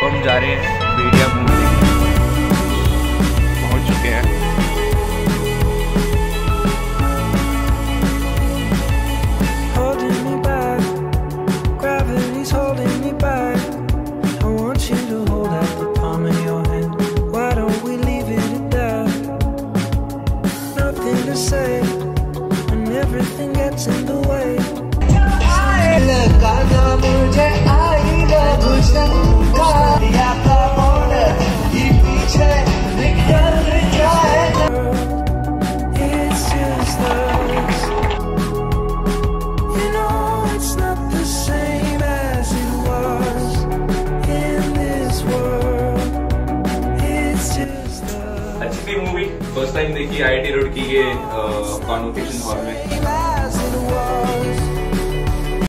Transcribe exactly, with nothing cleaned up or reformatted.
अब हम जा रहे हैं भेड़िया मूवी पहुंच चुके हैं। अच्छी मूवी फर्स्ट टाइम देखी आई आई टी रोड की ये कॉन्वोकेशन हॉल में।